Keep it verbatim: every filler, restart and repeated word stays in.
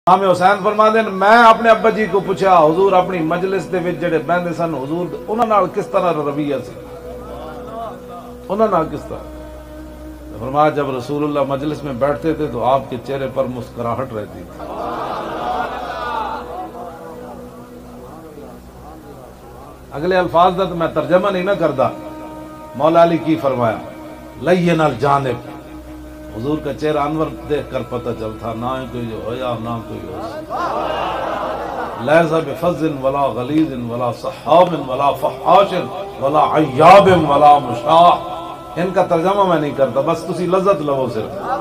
इमाम हुसैन फरमा देन मैं अपने अब्बा जी को पूछा हुजूर अपनी मजलिस दे विच जेड़े बहंदे सन हुजूर उन्हां नाल किस तरह रवैया सी, उन्हां नाल किस तरह। फरमाया जब रसूलुल्लाह मजलिस में बैठते थे तो आपके चेहरे पर मुस्कुराहट रहती थी। अगले अल्फाज का तो मैं तर्जमा नहीं ना करता। मौला अली की फरमाया लय्यन अल जानिब, हुजूर का चेहरा अनवर देख कर पता चलता ना कोई होया ना कोई हो। लैसा बिफज़िन वला गलीज़िन वला सहाबिन वला फहाशिन वला अय्याबिन वला मुशाह। इनका तर्जमा मैं नहीं करता, बस तुसी लज़्ज़त लवो सिर्फ।